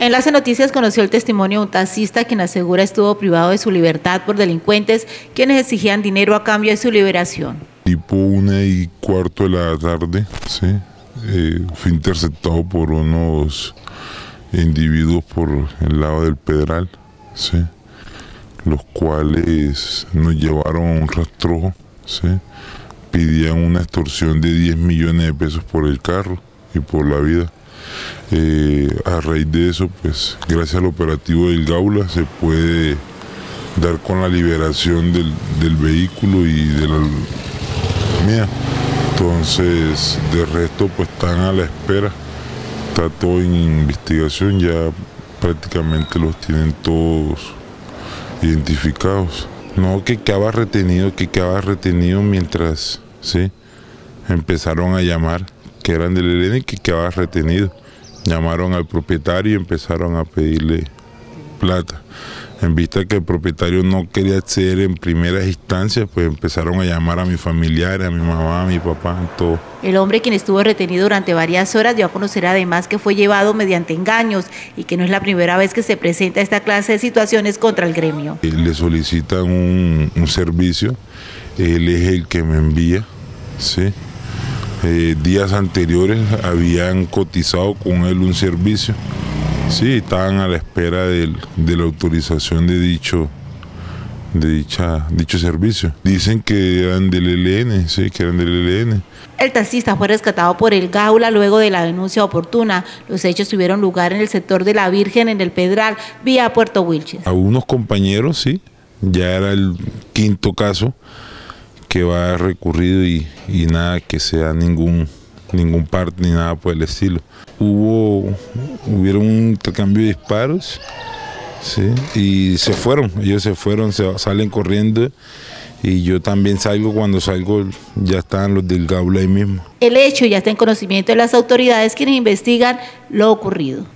Enlace Noticias conoció el testimonio de un taxista quien asegura estuvo privado de su libertad por delincuentes quienes exigían dinero a cambio de su liberación. Tipo 1:15 de la tarde, ¿sí? Fui interceptado por unos individuos por el lado del Pedral, ¿sí? Los cuales nos llevaron a un rastrojo, ¿sí? Pedían una extorsión de 10 millones de pesos por el carro y por la vida. A raíz de eso, pues gracias al operativo del Gaula se puede dar con la liberación del vehículo y de la mía. Entonces, de resto, pues están a la espera. Está todo en investigación, ya prácticamente los tienen todos identificados. No, que quedaba retenido mientras, ¿sí? Empezaron a llamar, que eran del ELN y que quedaba retenido. Llamaron al propietario y empezaron a pedirle plata. En vista que el propietario no quería acceder en primeras instancias, pues empezaron a llamar a mis familiares, a mi mamá, a mi papá, a todo. El hombre, quien estuvo retenido durante varias horas, dio a conocer además que fue llevado mediante engaños y que no es la primera vez que se presenta esta clase de situaciones contra el gremio. Le solicitan un servicio, él es el que me envía, ¿sí? Días anteriores habían cotizado con él un servicio. Sí, estaban a la espera de la autorización de dicho servicio. Dicen que eran del ELN, sí, que eran del ELN. El taxista fue rescatado por el Gaula luego de la denuncia oportuna. Los hechos tuvieron lugar en el sector de la Virgen, en el Pedral, vía Puerto Wilches. A unos compañeros, sí, ya era el quinto caso que va recurrido y nada que sea ningún parte ni nada por el estilo. Hubieron un intercambio de disparos, ¿sí? Y ellos se fueron, salen corriendo y yo también salgo. Cuando salgo ya estaban los del Gaula ahí mismo. El hecho ya está en conocimiento de las autoridades quienes investigan lo ocurrido.